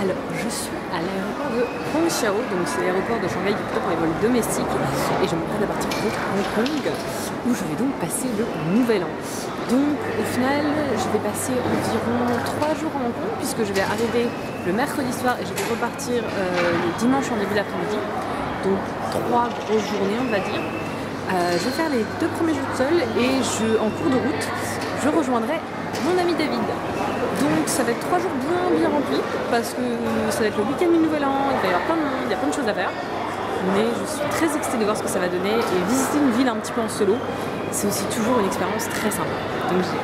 Alors, je suis à l'aéroport de Hongqiao, donc c'est l'aéroport de Shanghai plutôt pour les vols domestiques, et je m'apprête à partir pour Hong Kong, où je vais donc passer le nouvel an. Donc au final, je vais passer environ 3 jours à Hong Kong, puisque je vais arriver le mercredi soir et je vais repartir le dimanche en début d'après-midi. Donc 3 grosses journées, on va dire. Je vais faire les 2 premiers jours seul et en cours de route, je rejoindrai mon ami David. Donc ça va être 3 jours bien remplis parce que ça va être le week-end du Nouvel An, il va y avoir plein de monde, il y a plein de choses à faire. Mais je suis très excitée de voir ce que ça va donner et visiter une ville un petit peu en solo, c'est aussi toujours une expérience très sympa. Donc j'ai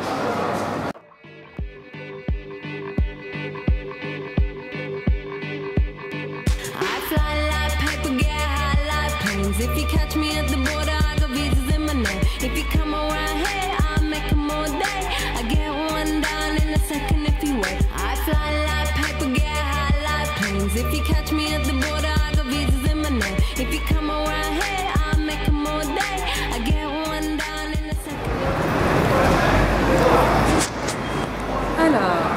If you catch me at the border, I got visas in my name. If you come around here, I'll make them all day. I get one down in a second if you wait. I fly like paper, get high like planes. If you catch me at the border, I got visas in my name. If you come around here, I'll make them all day. I get one down in a second. Alors,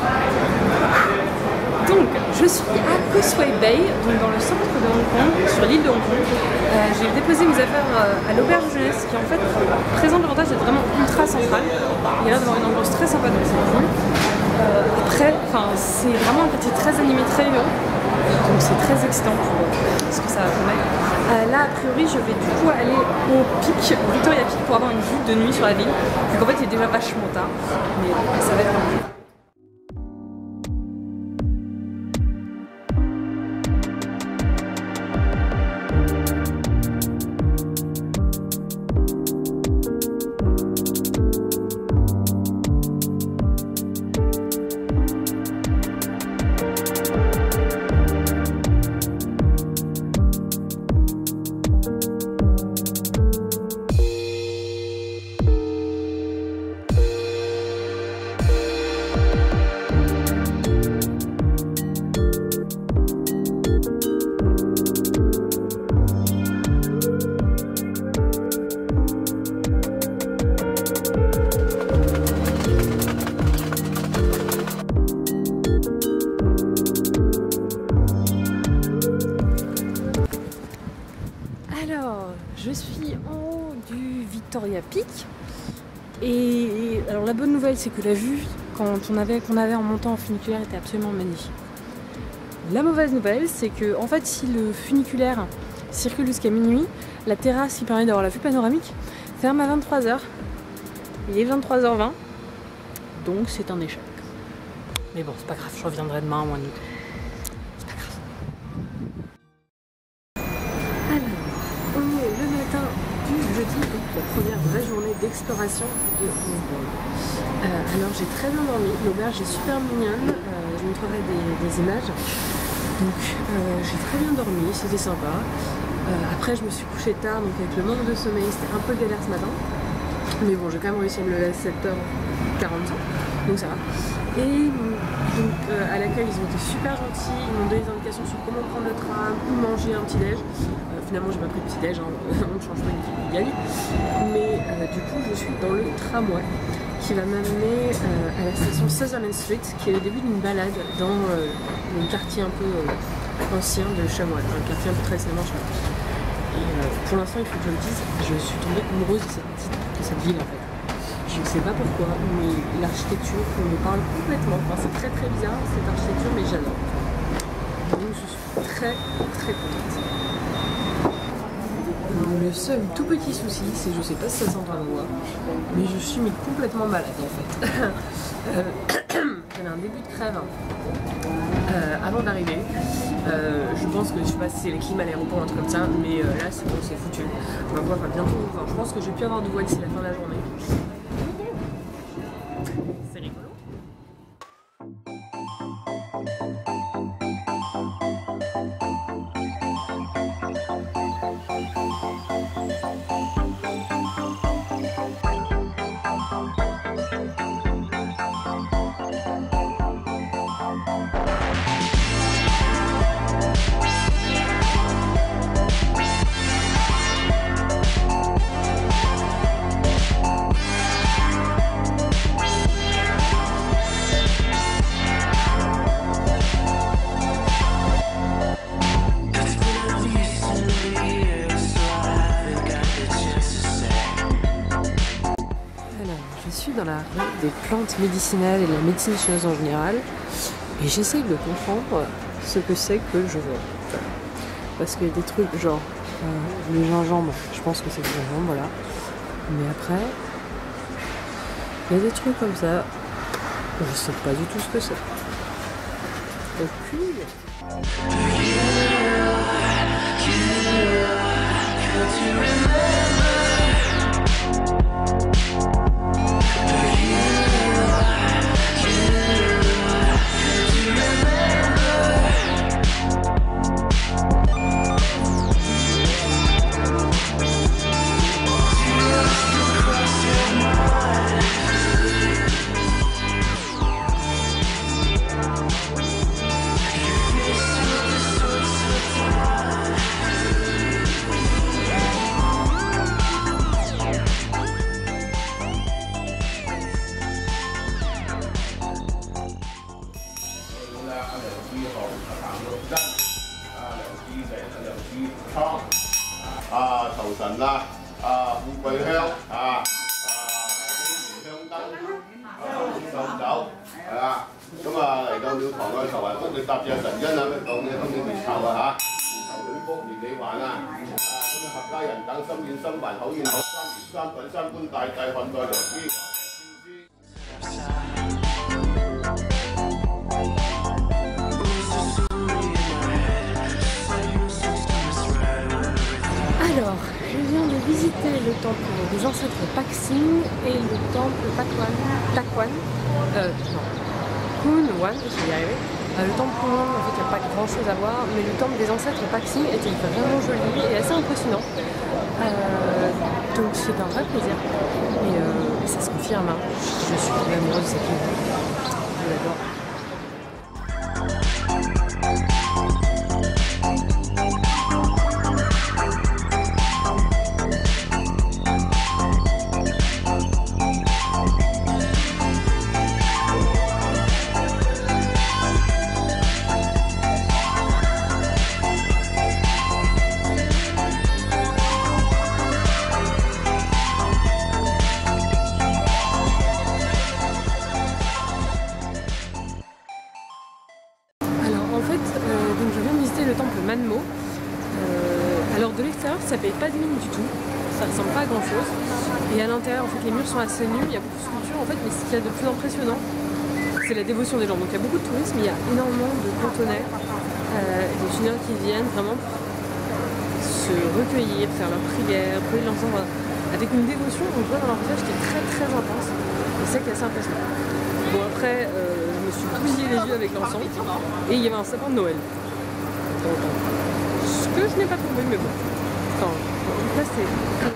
donc je suis à Causeway Bay, donc dans le centre de Hong Kong, sur l'île de Hong Kong. J'ai déposé mes affaires à l'auberge jeunesse qui en fait présente l'avantage d'être vraiment ultra central. Il y a l'air d'avoir une ambiance très sympa dans cette ville. Après, c'est vraiment un quartier très animé, très vivant, donc c'est très excitant pour ce que ça va permettre. Là, a priori, je vais du coup aller au Pic, au Victoria Peak, pour avoir une vue de nuit sur la ville. Donc en fait, il est déjà vachement tard, mais ça va être un peu. Je suis en haut du Victoria Peak et alors la bonne nouvelle c'est que la vue qu'on avait en montant en funiculaire était absolument magnifique. La mauvaise nouvelle c'est que en fait si le funiculaire circule jusqu'à minuit, la terrasse qui permet d'avoir la vue panoramique ferme à 23 h. Il est 23 h 20, donc c'est un échec. Mais bon c'est pas grave, je reviendrai demain à moins de nuit. Jeudi, donc la première vraie journée d'exploration de Hong Kong. Alors j'ai très bien dormi, l'auberge est super mignonne, je vous montrerai des images. Donc j'ai très bien dormi, c'était sympa. Après je me suis couchée tard, donc avec le manque de sommeil c'était un peu galère ce matin. Mais bon j'ai quand même réussi à me lever à 7h45, donc ça va. Et donc à l'accueil ils ont été super gentils, ils m'ont donné des indications sur comment prendre le tram, où manger un petit déj. Finalement j'ai pas pris de petit déj, hein. On ne change pas une vie qui gagne. Mais du coup je suis dans le tramway qui va m'amener à la station Sutherland Street, qui est le début d'une balade dans le quartier un peu ancien de Chamois, un quartier un peu traditionnellement chinois. Et pour l'instant il faut que je le dise, je suis tombée amoureuse de cette ville en fait. Je ne sais pas pourquoi, mais l'architecture me parle complètement. Enfin, c'est très bizarre cette architecture, mais j'adore. Donc je suis très contente. Le seul tout petit souci, c'est que je sais pas si ça s'entend à moi, mais je suis complètement malade en fait. J'avais un début de crève avant d'arriver. Je pense que je sais pas si c'est les clims à l'aéroport ou un truc comme ça, mais là c'est bon, c'est foutu. Ma voix va bientôt. Enfin, je pense que je vais plus avoir de voix d'ici la fin de la journée. C'est rigolo. dans la rue des plantes médicinales et de la médecine chinoise en général. Et j'essaye de comprendre ce que c'est que je veux. Parce qu'il y a des trucs genre le gingembre, je pense que c'est du gingembre, voilà. Mais après, il y a des trucs comme ça, je sais pas du tout ce que c'est. Aucune idée. Alors, je viens de visiter le temple des ancêtres Paxing et le temple Taquan. Kunwan, je vais y arriver. Le temple Kunwan, en fait, il n'y a pas grand chose à voir, mais le temple des ancêtres Paxing était vraiment joli et assez impressionnant. Donc c'est un vrai plaisir. Et ça se confirme, hein. Je suis amoureuse de cette ville. Je l'adore. Alors de l'extérieur ça paye pas de mine du tout, ça ressemble pas à grand chose. Et à l'intérieur en fait les murs sont assez nus, il y a beaucoup de sculptures en fait, mais ce qu'il y a de plus impressionnant c'est la dévotion des gens. Donc il y a beaucoup de tourisme, il y a énormément de Cantonais, des Chinois qui viennent vraiment se recueillir, faire leur prière, brûler l'encens avec une dévotion, on voit dans leur visage qui est très très intense. Et c'est ça qui est assez impressionnant. Bon après je me suis bousillé les yeux avec l'encens et il y avait un sapin de Noël. Ce que je n'ai pas trouvé, mais bon. Enfin, là c'est...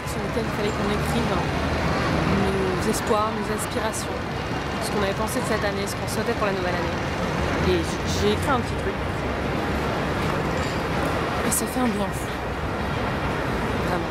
sur lequel il fallait qu'on écrive nos espoirs, nos aspirations, ce qu'on avait pensé de cette année, ce qu'on souhaitait pour la nouvelle année. Et j'ai écrit un petit truc. Et ça fait un bien fou. Vraiment.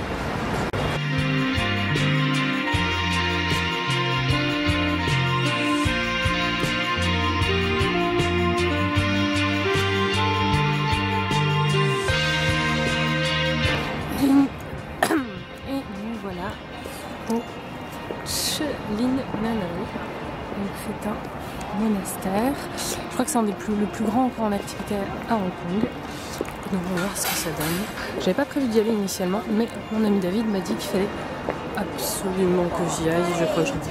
Et nous voilà au Chelinanani. Donc c'est un monastère. Je crois que c'est le plus grand encore en activité à Hong Kong. Donc on va voir ce que ça donne. J'avais pas prévu d'y aller initialement, mais mon ami David m'a dit qu'il fallait absolument que j'y aille. Je crois que je dis.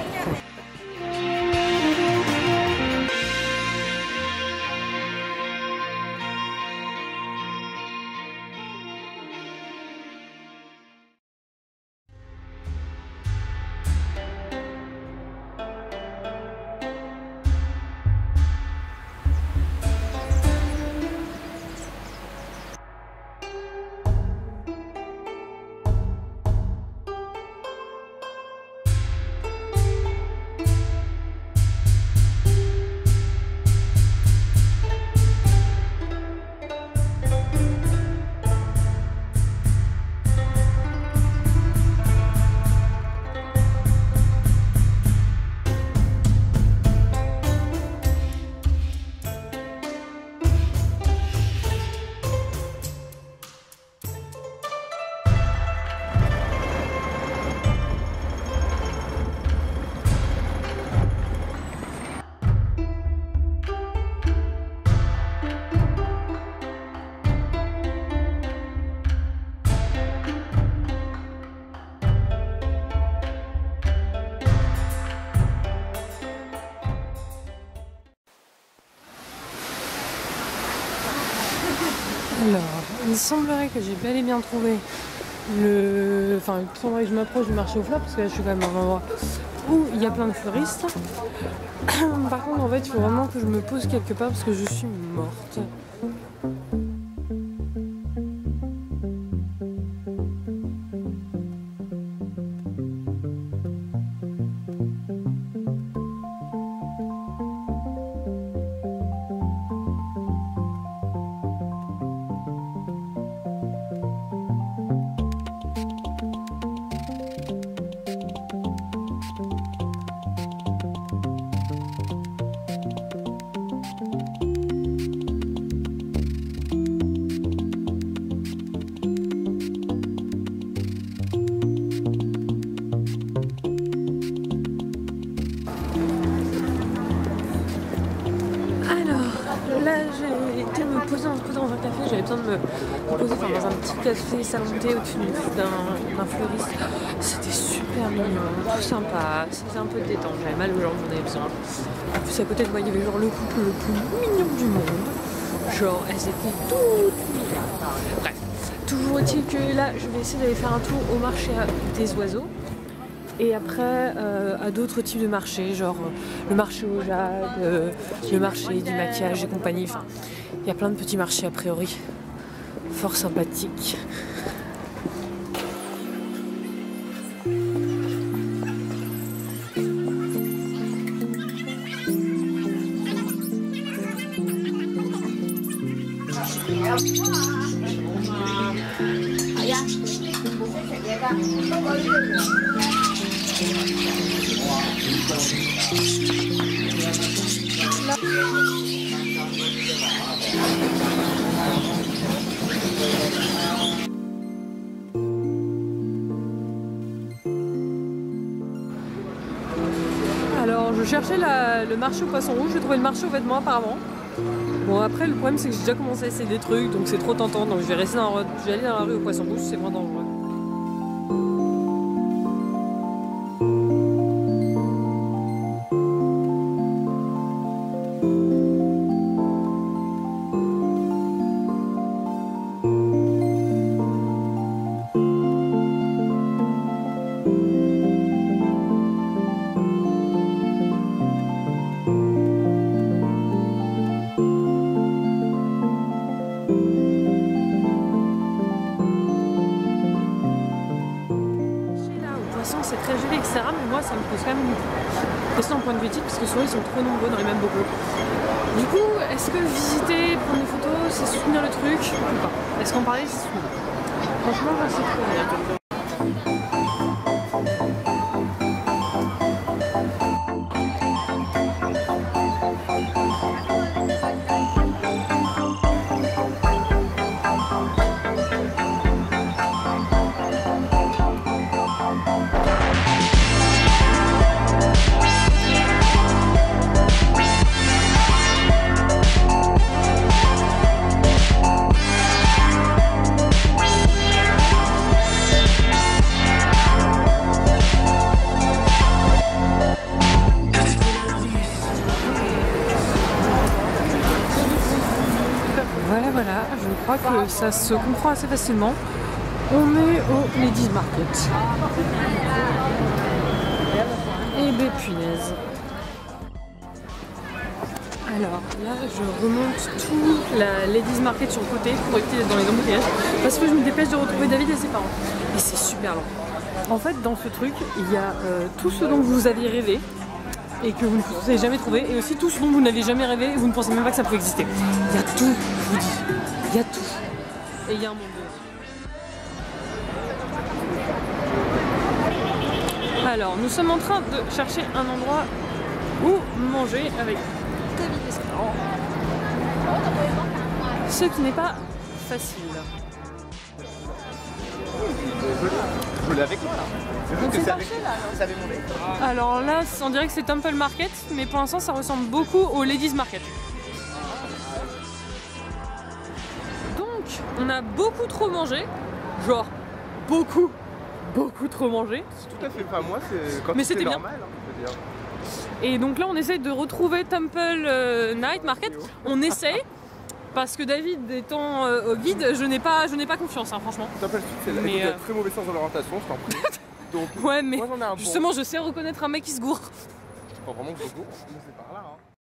Alors, il semblerait que j'ai bel et bien trouvé Enfin, il faudrait que je m'approche du marché aux fleurs parce que là je suis quand même dans un endroit où il y a plein de fleuristes. Par contre, en fait, il faut vraiment que je me pose quelque part parce que je suis morte. Là, j'ai été me poser dans un café, j'avais besoin de me poser dans un petit café salon de thé au-dessus d'un fleuriste. C'était super mignon, tout sympa, c'était un peu de détente, j'avais mal aux jambes, j'en avais besoin. En plus, à côté de moi, il y avait genre le couple le plus mignon du monde. Genre, elles étaient toutes mignonnes. Bref, toujours est-il que là, je vais essayer d'aller faire un tour au marché des oiseaux. Et après, à d'autres types de marchés, genre le marché au jade, le marché du maquillage et compagnie. Enfin, il y a plein de petits marchés a priori, fort sympathiques. Alors je cherchais le marché au poisson rouge, j'ai trouvé le marché aux vêtements apparemment. Bon après le problème c'est que j'ai déjà commencé à essayer des trucs donc c'est trop tentant, donc je vais aller dans la rue au poisson rouge, c'est vraiment dangereux. etc. Mais moi, ça me pose quand même une question en point de vue éthique parce que souvent ils sont trop nombreux dans les mêmes bocaux. Du coup, est-ce que visiter, prendre des photos, c'est soutenir le truc ou pas? Est-ce qu'en parler, c'est soutenir? Franchement, je sais pas. Voilà, je crois que ça se comprend assez facilement. On est au Ladies Market. Et ben punaise. Alors là, je remonte tout la Ladies Market sur le côté pour éviter d'être dans les embouteillages parce que je me dépêche de retrouver David et ses parents. Et c'est super lent. En fait, dans ce truc, il y a tout ce dont vous aviez rêvé et que vous ne avez jamais trouvé, et aussi tout ce dont vous n'aviez jamais rêvé et vous ne pensez même pas que ça pouvait exister. Il y a tout, je vous dis. Il y a tout. Et il y a un monde de... Alors, nous sommes en train de chercher un endroit où manger avec David et ses parents. Ce qui n'est pas facile. Je l'ai avec moi là. C'est ça avait monté. Alors là, on dirait que c'est Temple Market, mais pour l'instant ça ressemble beaucoup au Ladies Market. Donc, on a beaucoup trop mangé, genre beaucoup trop mangé. C'est tout à fait pas moi, c'est quand mais c'était bien. normal, hein, je veux dire. Et donc là, on essaye de retrouver Temple Night Market. On essaye. Parce que David étant au vide, je n'ai pas confiance, hein, franchement. Temple Street, c'est la très mauvais sens de l'orientation, je t'en prie. Donc, ouais, mais moi, j'en ai un justement, je sais reconnaître un mec qui se gourre. Je crois vraiment que je gourre, mais c'est par là. Hein.